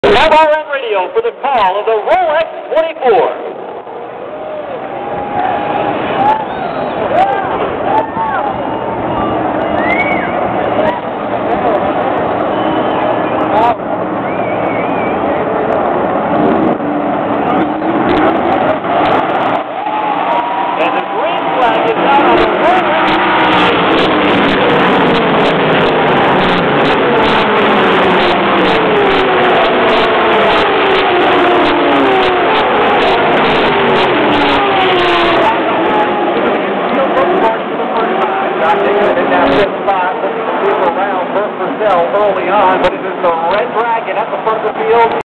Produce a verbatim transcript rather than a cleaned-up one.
Now we're on radio for the call of the Rolex twenty-four.